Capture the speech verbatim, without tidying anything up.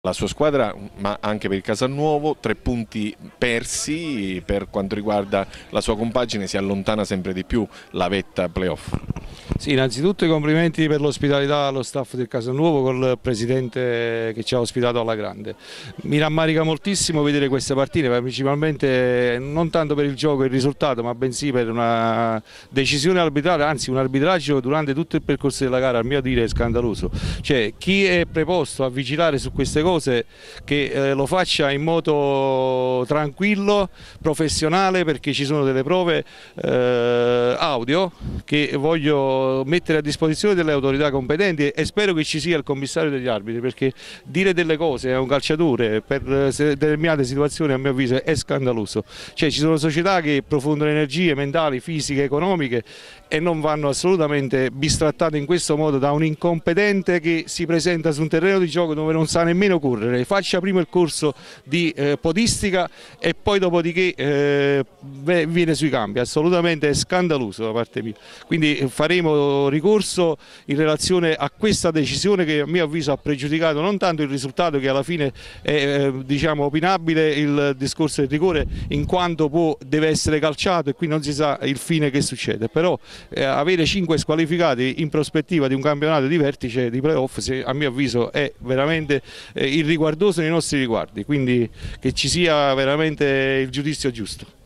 La sua squadra, ma anche per il Casalnuovo, tre punti persi. Per quanto riguarda la sua compagine, si allontana sempre di più la vetta playoff. Sì, innanzitutto i complimenti per l'ospitalità allo staff del Casalnuovo col presidente che ci ha ospitato alla grande. Mi rammarica moltissimo vedere queste partite, principalmente non tanto per il gioco e il risultato, ma bensì per una decisione arbitrale, anzi un arbitraggio durante tutto il percorso della gara, a mio dire, è scandaloso. Cioè, chi è preposto a vigilare su queste cose che eh, lo faccia in modo tranquillo, professionale, perché ci sono delle prove eh, audio che voglio mettere a disposizione delle autorità competenti e spero che ci sia il commissario degli arbitri, perché dire delle cose a un calciatore per determinate situazioni a mio avviso è scandaloso. Cioè, ci sono società che profondono energie mentali, fisiche, economiche e non vanno assolutamente bistrattate in questo modo da un incompetente che si presenta su un terreno di gioco dove non sa nemmeno correre. Faccia prima il corso di eh, podistica e poi dopodiché eh, viene sui campi. Assolutamente è scandaloso da parte mia. Quindi faremo ricorso in relazione a questa decisione che a mio avviso ha pregiudicato non tanto il risultato, che alla fine è eh, diciamo opinabile il discorso del rigore in quanto può, deve essere calciato e qui non si sa il fine che succede, però eh, avere cinque squalificati in prospettiva di un campionato di vertice di playoff se, a mio avviso è veramente eh, irriguardoso nei nostri riguardi, quindi che ci sia veramente il giudizio giusto.